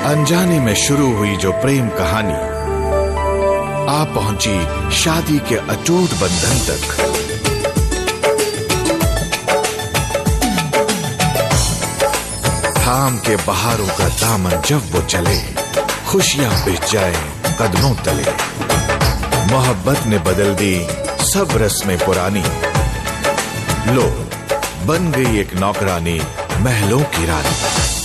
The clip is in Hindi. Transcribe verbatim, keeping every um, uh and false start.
अनजाने में शुरू हुई जो प्रेम कहानी आ पहुंची शादी के अटूट बंधन तक। थाम के बहारों का दामन जब वो चले, खुशियां बिछ जाए कदमों तले। मोहब्बत ने बदल दी सब रस्में पुरानी, लो बन गई एक नौकरानी महलों की रानी।